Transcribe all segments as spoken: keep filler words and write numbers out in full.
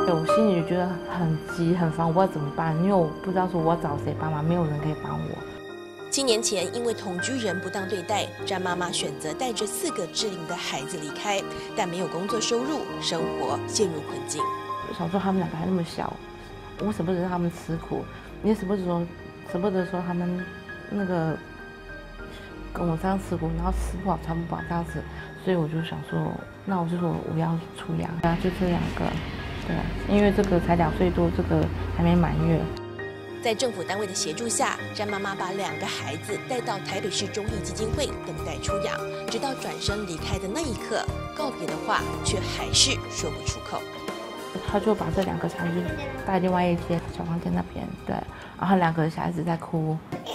我心里觉得很急很烦，我不知道怎么办，因为我不知道说我要找谁帮忙，没有人可以帮我。 七年前，因为同居人不当对待，詹妈妈选择带着四个适龄的孩子离开，但没有工作收入，生活陷入困境。 想说他们两个还那么小，我舍不得让他们吃苦，也舍不得说舍不得说他们那个跟我这样吃苦，然后吃不好穿不好这样子，所以我就想说，那我就说我要出养，啊，就这两个，对，因为这个才两岁多，这个还没满月。 在政府单位的协助下，詹妈妈把两个孩子带到台北市忠义基金会等待出养，直到转身离开的那一刻，告别的话却还是说不出口。 他就把这两个小孩子带另外一间小房间那边，对，然后两个小孩子在哭。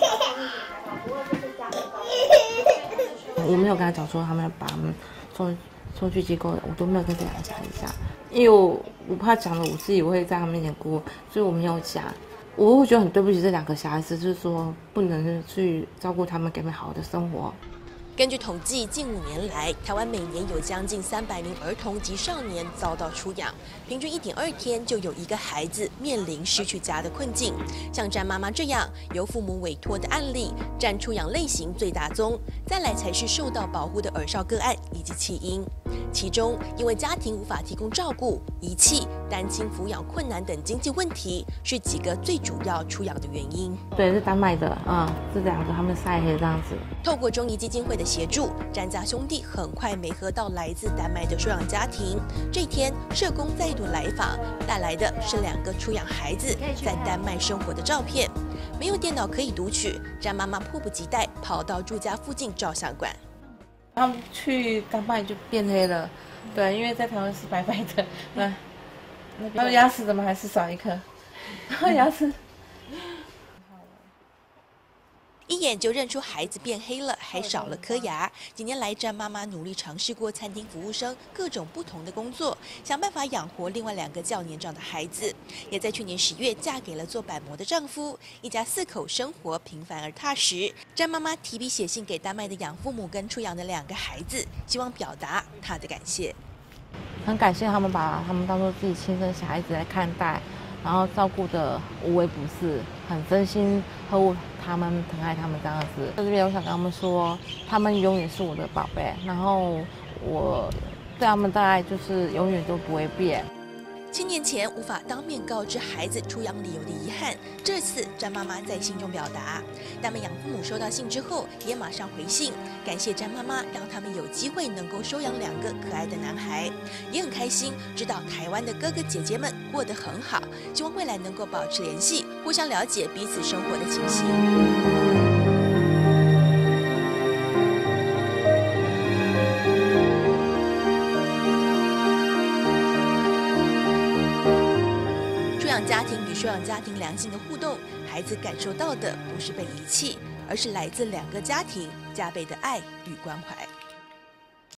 我没有跟他讲说他们把他们送送去机构的，我都没有跟这两个小孩子讲，因为我我怕讲了我自己会在他们面前哭，所以我没有讲。我会觉得很对不起这两个小孩子，就是说不能去照顾他们，给他们好的生活。 根据统计，近五年来，台湾每年有将近三百名儿童及少年遭到出养，平均一点二天就有一个孩子面临失去家的困境。像詹妈妈这样由父母委托的案例，占出养类型最大宗，再来才是受到保护的儿少个案以及弃婴。其中，因为家庭无法提供照顾、遗弃、单亲抚养困难等经济问题，是几个最主要出养的原因。 对，是丹麦的啊、嗯，这两个他们晒黑这样子。 透过忠义基金会的协助，詹家兄弟很快媒合到来自丹麦的收养家庭。这天，社工再度来访，带来的是两个出养孩子在丹麦生活的照片。没有电脑可以读取，詹妈妈迫不及待跑到住家附近照相馆。 他们去丹麦就变黑了，对，因为在台湾是白白的，对，他们牙齿怎么还是少一颗？然后牙齿。 一眼就认出孩子变黑了，还少了颗牙。几年来，詹妈妈努力尝试过餐厅服务生各种不同的工作，想办法养活另外两个较年长的孩子。也在去年十月嫁给了做板模的丈夫，一家四口生活平凡而踏实。詹妈妈提笔写信给丹麦的养父母跟出养的两个孩子，希望表达她的感谢。 很感谢他们把他们当作自己亲生小孩子来看待。然后照顾的无微不至，很真心呵护他们，疼爱他们这样子。在这边，我想跟他们说，他们永远是我的宝贝，然后我对他们的爱就是永远都不会变。 七年前无法当面告知孩子出养理由的遗憾，这次詹妈妈在信中表达。他们养父母收到信之后，也马上回信，感谢詹妈妈让他们有机会能够收养两个可爱的男孩，也很开心知道台湾的哥哥姐姐们过得很好，希望未来能够保持联系，互相了解彼此生活的情形。家庭与收养家庭良性的互动，孩子感受到的不是被遗弃，而是来自两个家庭加倍的爱与关怀。